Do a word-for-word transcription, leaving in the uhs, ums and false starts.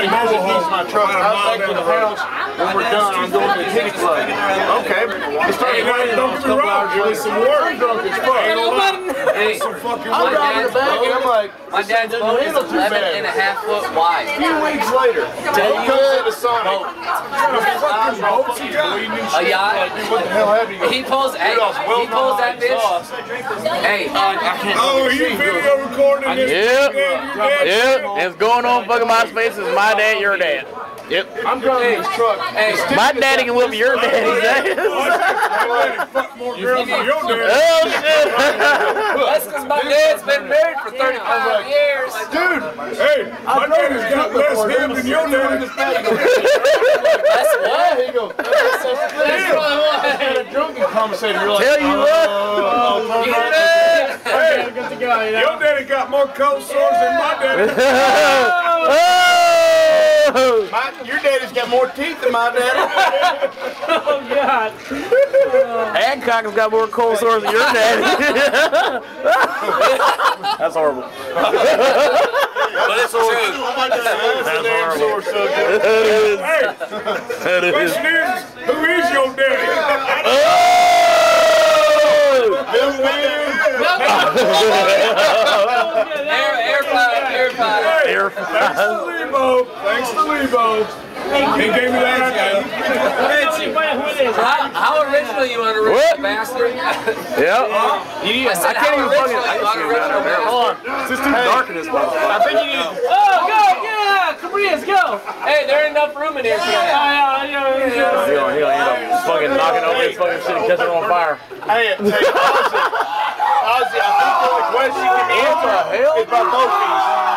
somebody has the keys to my truck. I'll take to the house. When we're done, I'm going to the kitty club. Okay. It's starting to rain. Don't get me wrong. Give me some work. I'm drunk as fuck. Hey, some fucking my dad's boat, and I'm like, my dad's boat is eleven and a half foot wide. A few weeks later, he comes to the Sonic. A yacht. What the hell have you? He pulls, hey, he pulls that bitch. Hey, oh, you video recording this? Yep. Yep. It's going on fucking MySpace. It's my dad, your dad. Yep. I'm driving this truck. Hey, my daddy can whip your daddy's ass. Fuck more girls than your dad. Oh shit. That's because my dad's been married for thirty-five years. Dude, hey, my daddy's got less him than your daddy. That's what? Here you go. That's a drunken conversation. You're like, tell you what. Oh, hey, your daddy got more cold sores than my daddy. Oh! My, your daddy's got more teeth than my daddy. Oh God! Hancock has got more cold sores than your daddy. That's horrible. But it's true. That's horrible. Hey, That is. question is, who is your daddy? Air, air five, air five. Air Thanks to Lebo. Thanks to Lebo. He gave me that idea. How, how original you want to rip, What? bastard? Yep. You, I said, I can't how even fucking. original you want to rip, bastard? Hold on. It's just too dark in this motherfucker. I think you need. Oh, go! Yeah! Cabrias, go! Hey, there ain't enough room in here today. Yeah, yeah, yeah, yeah. He'll, he'll end up fucking knocking over this fucking shit and catching it on fire. Hey, hey, Ozzy. Ozzy, I think the only question you can answer is about both these.